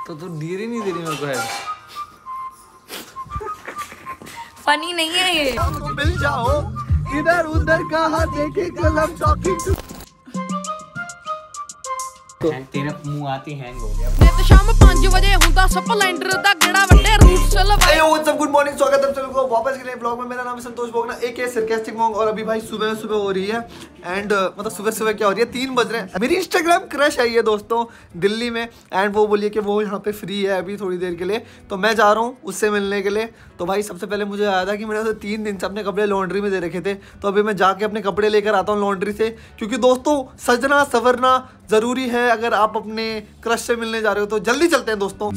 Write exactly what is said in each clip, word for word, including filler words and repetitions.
तो तू डीर ही नहीं दे रही मेरे को हेड। फनी नहीं है ये। मिल जाओ इधर उधर कहाँ देखे कलम टॉकिंग। तेरा मुंह आती हैंग हो गया। मैं तो शाम पाँच बजे हुंदा स्प्लेंडर दा गड़ा वड्डे रूट चल भाई। Hey what's up, good morning, स्वागत है आप को वापस के लिए ब्लॉग में। मेरा नाम है संतोष बोगना एके सरकास्टिक मॉन्क। और अभी भाई सुबह सुबह हो रही है एंड uh, मतलब सुबह सुबह क्या हो रही है, तीन बज रहे हैं। मेरी इंस्टाग्राम क्रश आई है दोस्तों दिल्ली में एंड वो बोलिए कि वो यहाँ पे फ्री है अभी थोड़ी देर के लिए, तो मैं जा रहा हूँ उससे मिलने के लिए। तो भाई सबसे पहले मुझे आया था कि मैंने तो तीन दिन से अपने कपड़े लॉन्ड्री में दे रखे थे, तो अभी मैं जाके अपने कपड़े लेकर आता हूँ लॉन्ड्री से, क्योंकि दोस्तों सजना संवरना ज़रूरी है अगर आप अपने क्रश से मिलने जा रहे हो। तो जल्दी चलते हैं दोस्तों।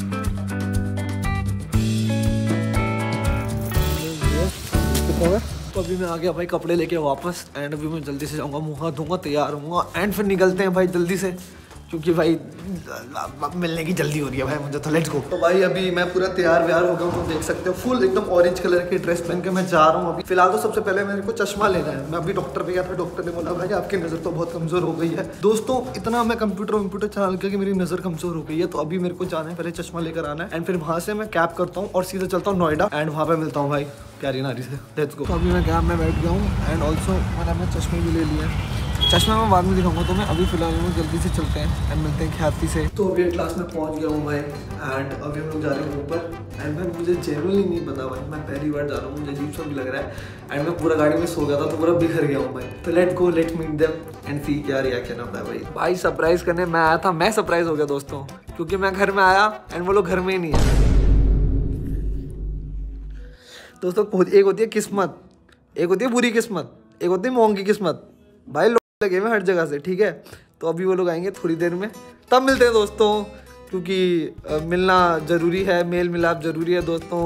तो अभी मैं आ गया भाई कपड़े लेके वापस एंड अभी मैं जल्दी से जाऊंगा, मुँह हाथ धोऊंगा, तैयार होऊंगा एंड फिर निकलते हैं भाई जल्दी से, क्योंकि भाई मिलने की जल्दी हो रही है भाई मुझे। तो लेट्स गो। तो भाई अभी मैं पूरा तैयार व्यार हो गया हूँ, तो देख सकते हो फुल एकदम ऑरेंज कलर की ड्रेस पहन के मैं जा रहा हूँ अभी। फिलहाल तो सबसे पहले मेरे को चश्मा लेना है। मैं अभी डॉक्टर पे गया था, डॉक्टर ने बोला भाई आपकी नज़र तो बहुत कमज़ोर हो गई है। दोस्तों इतना मैं कंप्यूटर वम्प्यूटर चला लगा कि मेरी नज़र कमज़ोर हो गई है, तो अभी मेरे को जाना है, पहले चश्मा लेकर आना है एंड फिर वहाँ से मैं कैब करता हूँ और सीधा चलता हूँ नोएडा एंड वहाँ पर मिलता हूँ भाई प्यारी नारी से। Let's go. तो अभी मैं कैब में बैठ गया हूँ एंड ऑल्सो मैंने अपने चश्मे भी ले लिए हैं। चश्मा मैं बाद में दिखाऊंगा तुम्हें, अभी फिलहाल हम जल्दी से चलते हैं एंड मिलते हैं ख्याति से। तो अभी क्लास में पहुंच गया हूँ भाई एंड अभी हम लोग जा रहे हैं ऊपर एंड भाई मुझे जेन्युइनली नहीं पता भाई, मैं पहली बार जा रहा हूँ, मुझे अजीब सा भी लग रहा है एंड मैं पूरा गाड़ी में सो गया था तो पूरा बिखर गया हूँ भाई। तो let go, let meet them and see क्या रिएक्शन आता है भाई। भाई सरप्राइज करने मैं आया था, मैं सरप्राइज हो गया दोस्तों, क्योंकि मैं घर में आया एंड वो लोग घर में ही नहीं है। दोस्तों एक होती है किस्मत, एक होती है बुरी किस्मत, एक होती है मोंग की किस्मत। भाई लोग लगे हुए हर जगह से, ठीक है। तो अभी वो लोग आएंगे थोड़ी देर में, तब मिलते हैं दोस्तों, क्योंकि आ, मिलना ज़रूरी है, मेल मिलाप ज़रूरी है दोस्तों।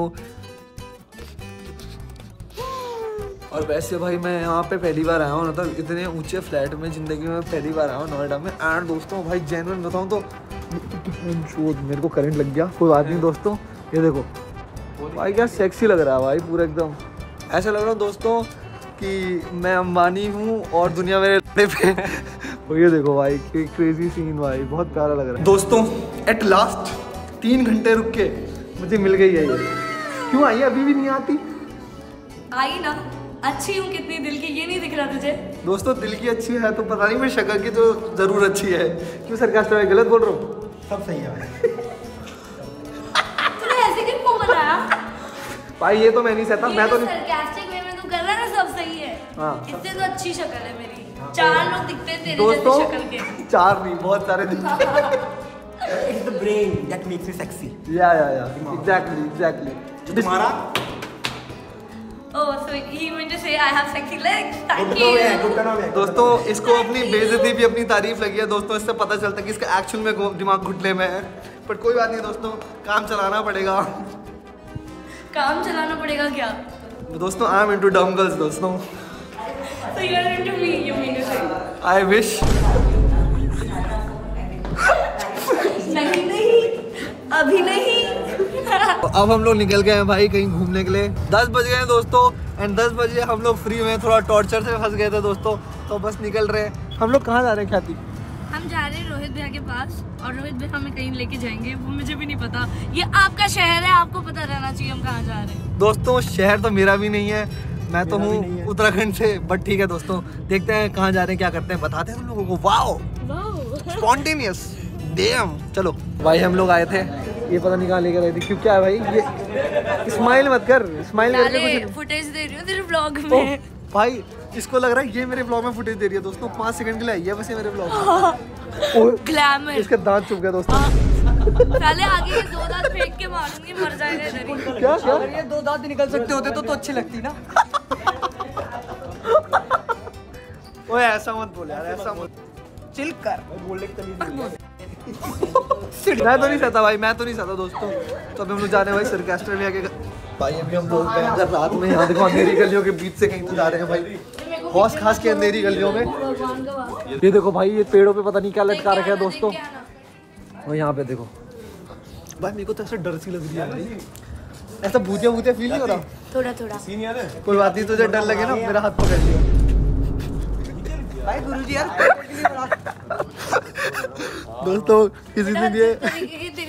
और वैसे भाई मैं यहाँ पे पहली बार आया हूँ, मतलब इतने ऊंचे फ्लैट में ज़िंदगी में पहली बार आया हूँ नोएडा में एंड दोस्तों भाई जेन्युइन बताऊँ तो मेरे को करंट लग गया, कोई बात नहीं दोस्तों। ये देखो भाई क्या सेक्सी लग रहा है भाई, पूरा एकदम ऐसा लग रहा है दोस्तों कि मैं अंबानी हूँ और दुनिया मेरे पे। तो ये देखो भाई क्रेजी सीन भाई, बहुत प्यारा लग रहा है दोस्तों। एट लास्ट तीन घंटे रुक के मुझे मिल गई है ये। क्यों आई अभी भी नहीं आती? आई ना, अच्छी हूँ कितनी दिल की, ये नहीं दिख रहा तुझे? दोस्तों दिल की अच्छी है तो पता नहीं, मैं शक्ल की तो जरूर अच्छी है। क्यों सरकास्टिक में गलत बोल रहा हूँ? सब सही है भाई। तूने ऐसे क्यों मुंह बनाया? भाई ये तो मैं नहीं सहता, मैं तो नहीं। सरकास्टिक वे में तू कर रहा है ना, सब सही है। हाँ। इससे तो अच्छी शक्ल है मेरी, चार लोग दिखते हैं तेरे दोस्तों जैसी शक्ल के। चार नहीं, बहुत सारे दिखते हैं। It's the brain that makes you sexy. या या या एग्जैक्टली एग्जैक्टली। जो तुम्हारा Oh, so he meant to say I have sexy legs. Thank घुटनों में है, you. घुटनों में। दोस्तों इसको अपनी बेइज्जती भी अपनी तारीफ लगी है दोस्तों, इससे पता चलता है कि इसका एक्चुअल में गो- दिमाग घुटने में है। पर कोई बात नहीं दोस्तों, काम चलाना पड़ेगा। काम चलाना पड़ेगा क्या? दोस्तों I am into dumb girls दोस्तों। So you are into me, you mean to say? I wish. नहीं नहीं, अभी नहीं। अब हम लोग निकल गए हैं भाई कहीं घूमने के लिए। दस बज गए हैं दोस्तों एंड दस बजे हम लोग फ्री में, थोड़ा टॉर्चर से फंस गए थे दोस्तों, तो बस निकल रहे हैं। हम लोग कहाँ जा रहे हैं ख्याति? हम जा रहे हैं रोहित भैया के पास और रोहित भैया हमें कहीं लेके जाएंगे, वो मुझे भी नहीं पता। ये आपका शहर है, आपको पता रहना चाहिए हम कहाँ जा रहे हैं। दोस्तों शहर तो मेरा भी नहीं है, मैं तो हूँ उत्तराखंड से, बट ठीक है दोस्तों देखते हैं कहाँ जा रहे हैं, क्या करते हैं, बताते हैं तुम लोगों को। Wow spontaneous damn. चलो भाई हम लोग आए थे, ये पता नहीं कहाँ लेकर आए थे, क्यों क्या है भाई ये स्माइल मत कर, स्माइल करके कुछ फुटेज दे रही हूँ तेरे ब्लॉग में। भाई इसको लग रहा है ये मेरे ब्लॉग में फुटेज दे रही है दोस्तों, पाँच सेकंड के लिए आई है बस ये मेरे ब्लॉग में। ग्लैमर। इसका दांत चुभ गया दोस्तों। पहले आगे ये दो दांत फेंक के मारूंगी, मर जाएगा इधर ही। क्या क्या? अगर ये दो दांत निकल सकते होते तो तो अच्छी लगती ना। ओए ऐसा मत बोल यार, ऐसा मत चिल कर, बोलने की तमीज नहीं है। मैं तो नहीं सहता भाई, मैं तो नहीं सहता दोस्तों। तो अभी हम लोग जा रहे हैं भाई सरकास्टिक में आके भाई। अभी हम लोग गए अगर रात में, यहाँ देखो अंधेरी गलियों के बीच से कहीं तो जा रहे हैं भाई, हौस खास के अंधेरी गलियों में। ये देखो भाई ये पेड़ों पे पता नहीं क्या लटका रखा है दोस्तों, और यहाँ पे देखो भाई मेरे को तो ऐसा डर सी लग रही है भाई, ऐसा भूतिया भूतिया फील नहीं हो रहा? थोड़ा थोड़ा। कोई बात नहीं, तुझे डर लगे ना मेरा हाथ पकड़ लियो भाई गुरुजी यार दोस्तों किसी ने दिए तेरी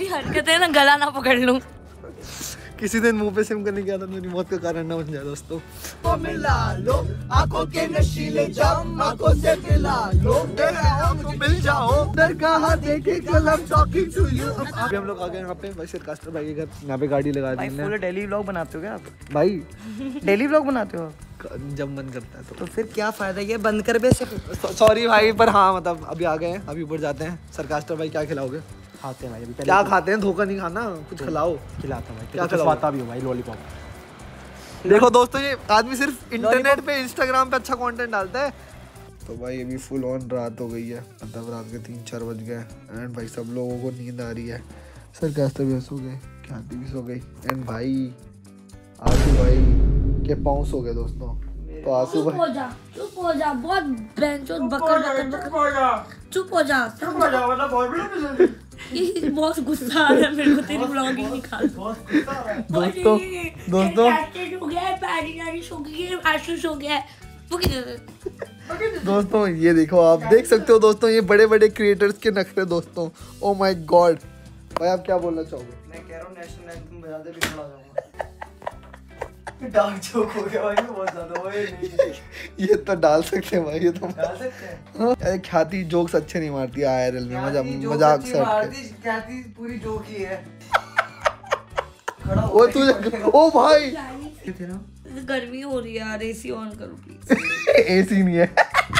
ऐसी हरकत है ना गला ना पकड़ लूं। किसी दिन मुंह पे सिम करने की आदत मेरी मौत का कारण ना बन जाए दोस्तों। मिला लो आंखों के नशीले जाम, आंखों से मिला लो मिल जाओ दर कहाँ देखे कलम टॉकिंग टू यू। अभी हम लोग आ गए यहाँ पे भाई सरकास्टर भाई के घर। यहाँ पे गाड़ी लगा दी पूरे डेली व्लॉग बनाते हो क्या आप? भाई। डेली व्लॉग बनाते हो जब मन करता है तो, तो फिर क्या फायदा, ये बंद कर बे। सॉरी भाई पर हाँ मतलब अभी आ गए हैं, अभी ऊपर जाते हैं। सरकास्टर भाई क्या खिलाओगे? खाते हैं भाई, अभी क्या खाते हैं? धोखा नहीं खाना, कुछ खिलाओ। खिलाता हूँ भाई, क्या खिलाता भी हूँ भाई, लॉलीपॉप। देखो दोस्तों ये आदमी सिर्फ इंटरनेट पे इंस्टाग्राम पे अच्छा कंटेंट डालता है। तो भाई अभी फुल ऑन रात हो गई है, मतलब रात के तीन चार बज गए एंड भाई सब लोगों को नींद आ रही है। सरकास्टर भी सो गए, ख्याति भी सो गई एंड भाई आंसू भाई के पाँव सो गए दोस्तों। तो आंसू चुप भाई हो जा, चुप हो जा, बहुत बेंचों बकर बकर बकर। चुप हो जा, चुप हो जा। ये बहुत गुस्सा आ रहा है मेरे को तेरी ब्लॉगिंग निकाल। दोस्तों दोस्तों हो गया है, पैरी नारी सो गई है, आशीष हो गया है। वो किधर? दोस्तों ये देखो, आप देख सकते हो दोस्तों ये बड़े बड़े क्रिएटर्स के नखरे दोस्तों। ओ माय गॉड भाई आप क्या बोलना चाहोगे? मैं कह रहा हूँ नेशनल एंथम बजा दे, भी खड़ा हो जाऊंगा। डार्क जोक हो गया भाई, बहुत ज्यादा। ओए नहीं ये तो डाल सकते हैं भाई, ये तो डाल सकते हैं। हाँ, अरे ख्याति जोक्स अच्छे नहीं मारती आईआरएल में, मजा ख्याति जोक मजाक अच्छी से मारती, ख्याति पूरी जोक ही है। खड़ा हो ओ तुझे ओ भाई गर्मी हो रही है यार, एसी ऑन करो प्लीज। एसी नहीं है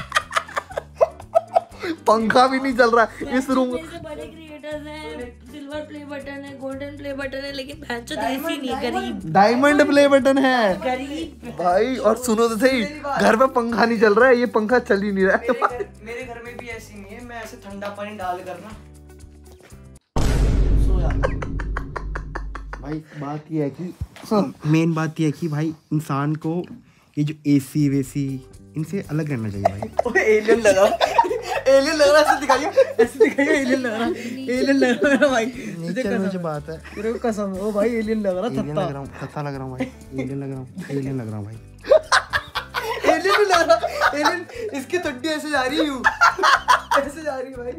पंखा भी नहीं चल रहा है इस रूम में। बड़े क्रिएटर्स हैं, सिल्वर प्ले बटन है, गोल्डन प्ले बटन है, लेकिन भैंचो एसी नहीं है। गरीब डायमंड प्ले बटन है गरीब भाई। और सुनो तो सही, घर पे पंखा नहीं चल रहा है, ये पंखा चल ही नहीं रहा मेरे है। घर, मेरे घर में भी ऐसी नहीं है, मैं ऐसे ठंडा पानी डाल कर ना सो जाता भाई। बात ये है कि मेन बात ये है कि भाई इंसान को ये जो एसी वेसी इनसे अलग रहना चाहिए भाई। ओए एलियन लगा, एलियन लग रहा है, ऐसे दिखाइए, ऐसे दिखाइए, एलियन लग रहा है, एलियन लग रहा है भाई। नेचर में जो बात है, तेरे को कसम है, ओ भाई एलियन लग रहा है, एलियन लग रहा हूँ, थत्ता लग रहा हूँ भाई, एलियन लग रहा हूँ, एलियन लग रहा हूँ भाई, एलियन भी लग रहा है, एलियन इसकी टट्टी ऐसे जा रही है, यूं ऐसे जा रही है भाई।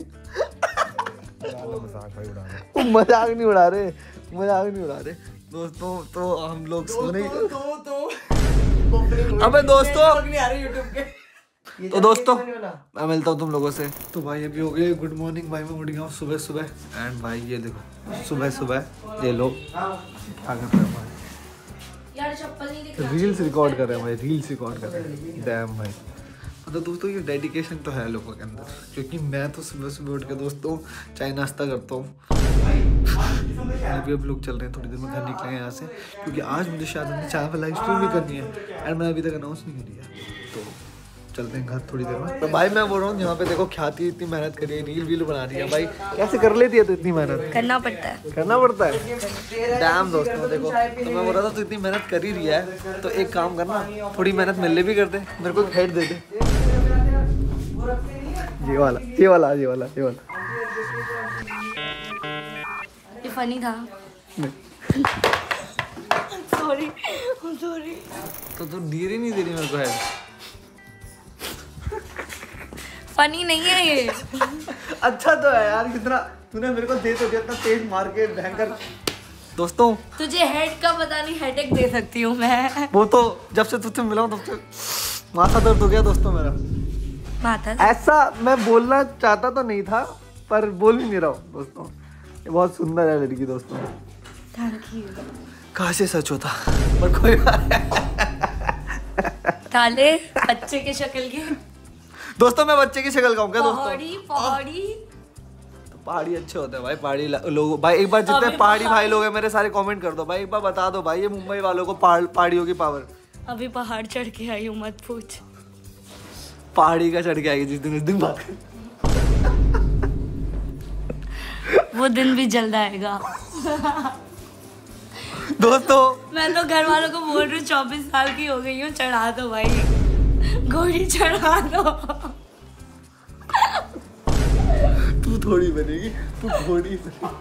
मजाक भाई उड़ा रहा है। वो मजाक नहीं उड़ा रहे, मजाक नहीं उड़ा रहे दोस्तों। तो हम लोग सोने तो तो तो अबे दोस्तों नहीं आ रही यूट्यूब के। तो दोस्तों मैं मिलता हूँ तुम लोगों से। तो भाई अभी हो गए गुड मॉर्निंग भाई, मैं उठ गया हूँ सुबह सुबह एंड भाई ये देखो सुबह सुबह ये लोग क्या कर रहे हैं भाई, यार चप्पल नहीं दिख रहा। रील्स रिकॉर्ड कर रहे हैं भाई, रील्स रिकॉर्ड कर रहे हैं। डैम भाई मतलब दोस्तों ये डेडिकेशन तो है लोगों के अंदर, क्योंकि मैं तो सुबह सुबह उठ के दोस्तों चाय नाश्ता करता हूँ। अभी अब लोग चल रहे हैं, थोड़ी देर में घर निकले हैं यहाँ से, क्योंकि आज मुझे शायद अपनी चाय पर लाइव स्ट्रीम भी करनी है एंड मैंने अभी तक अनाउंस नहीं करी है। तो चलते हैं घर थोड़ी देर में। तो भाई मैं बोल रहा हूँ यहाँ पे देखो ख्याति इतनी मेहनत करी है, रील वील बना रही है भाई, कैसे कर लेती है तो इतनी मेहनत? करना पड़ता है, करना पड़ता है। डैम दोस्तों देखो, तो मैं बोल रहा था तो इतनी मेहनत कर ही रही है तो एक काम करना, थोड़ी मेहनत मिलने भी कर दे, मेरे को हेड दे दे। ये वाला ये वाला ये वाला ये वाला ये फनी था। Sorry sorry. तो तू दे ही नहीं दे रही मेरे को हेड। फनी नहीं है ये। अच्छा तो है यार, कितना तूने मेरे को दे तो दिया, इतना तेज मार के भयंकर। दोस्तों तुझे हेड का पता नहीं, हेडेक दे सकती हूँ मैं। वो तो जब से तुझसे मिला हूँ तब से माथा दर्द हो गया दोस्तों मेरा। माथा ऐसा मैं बोलना चाहता तो नहीं था पर बोल ही नहीं रहा हूँ दोस्तों। ये बहुत सुंदर है लड़की दोस्तों, काश ये सच होता पर कोई ताले बच्चे के शक्ल के। दोस्तों मैं बच्चे की शक्ल का हूँ क्या दोस्तों? पहाड़ी पहाड़ी तो पहाड़ी अच्छे होते हैं भाई, पहाड़ी लोग भाई। एक बार जितने पहाड़ी भाई लोग हैं मेरे सारे कमेंट कर दो भाई, एक बार बता दो भाई ये मुंबई वालों को पहाड़ियों की पावर। अभी पहाड़ चढ़ के आई हूँ, मत पूछ। पहाड़ी का चढ़ के आएगी जिस दिन, उस दिन बात वो दिन भी जल्द आएगा। दोस्तों मैं तो घर वालों को बोल रही हूँ चौबीस साल की हो गई हूँ, चढ़ा दो भाई, घोड़ी चढ़ा दो। तू थोड़ी बनेगी, तू घोड़ी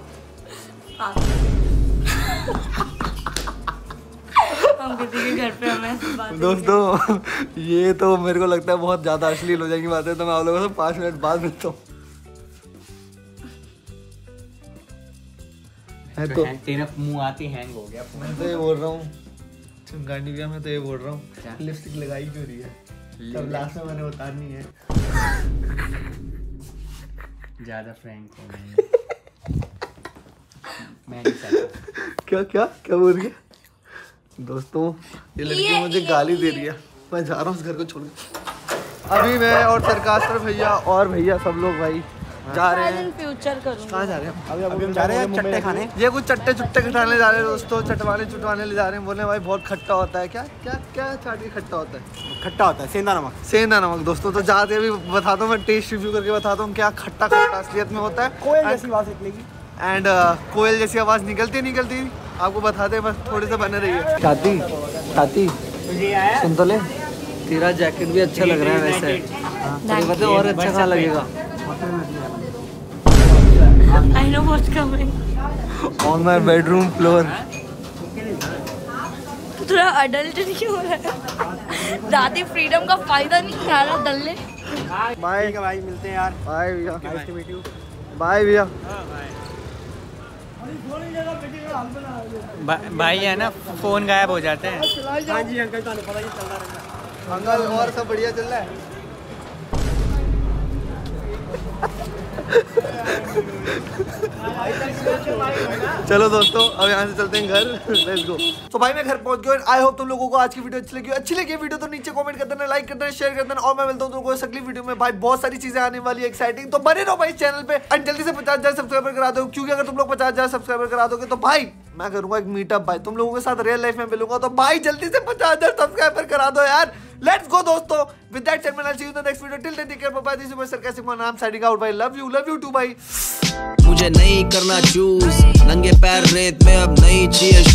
हम किसी के घर पे हमें बात। दोस्तों ये तो मेरे को लगता है बहुत ज्यादा अश्लील हो जाएगी बातें, तो मैं आप लोगों से पाँच मिनट बाद मिलता हूँ। है तो तेरा मुंह आती हैंग हो गया। मैं तो ये बोल रहा हूँ चिमगानी भी मैं तो ये बोल रहा हूँ लिपस्टिक लगाई क्यों रही है? तब लास्ट में मैंने उतारनी है। ज्यादा फ्रैंक हो गए। मैं नहीं चाहता। क्या क्या क्या बोल रही है? दोस्तों ये लड़की मुझे गाली दे रही है। मैं जा रहा हूँ उस घर को छोड़ के। अभी मैं और सरकास्टर भैया और भैया सब लोग भाई जा रहे हैं। फ्यूचर करूंगा। कहाँ जा रहे हैं? अभी अभी हम जा रहे हैं चट्टे खाने। ये कुछ चट्टे चुट्टे खटाने जा रहे हैं दोस्तों, चटवाने चुटवाने ले जा रहे हैं। बोले भाई बहुत खट्टा होता है। क्या क्या क्या चाट के खट्टा होता है? खट्टा होता है, सेंधा नमक। सेंधा नमक दोस्तों। तो जाते अभी बताता हूँ मैं टेस्ट रिव्यू करके बताता हूँ क्या खट्टा खट्टा असलियत में होता है। कोयल जैसी आवाज निकलेगी एंड कोयल जैसी आवाज़ निकलती निकलती आपको बताते हैं, बस थोड़े से बने रहिए। छाती छाती सुन तो ले, तेरा जैकेट भी अच्छा लग रहा है वैसे। तो पता और अच्छा कहाँ लगेगा? I know what's coming. On my bedroom floor. तो थोड़ा अडल्ट नहीं हो रहा है? दादी फ्रीडम का फायदा नहीं उठा रहा दल्ले। बाय भाई, मिलते हैं यार। बाय भैया। Nice to meet you. Bye भैया। भाई है ना फोन गायब हो जाते हैं। हाँ जी अंकल, तो पता ही चलता रहता है। अंकल और सब बढ़िया चल रहा है? चलो दोस्तों अब यहाँ से चलते हैं घर। Let's go. तो भाई मैं घर पहुंच गया। आई होप तुम लोगों को आज की वीडियो अच्छी लगी। अच्छी लगी वीडियो तो नीचे कमेंट कर देना, लाइक कर देना, शेयर कर देना। और मैं मिलता हूँ तुमको अगली वीडियो में। भाई बहुत सारी चीजें आने वाली है एक्साइटिंग, तो बने रहो भाई चैनल पे। एंड जल्दी से पचास हजार सब्सक्राइबर करा दो, क्योंकि अगर तुम लोग पचास हजार सब्सक्राइबर करा दोगे तो भाई मैं करूंगा एक मीटअप भाई तुम लोगों के साथ रियल लाइफ में मिलूंगा। तो भाई जल्दी से पचास हजार सब्सक्राइबर करा दो यार। लेट्स गो दोस्तों। With that said I see you in the next video. Till then take care, bye bye. This is my sarcastic one, I am signing out भाई। Love you love you too भाई। मुझे नहीं करना choose, नंगे पैर रेत में अब नहीं चाहिए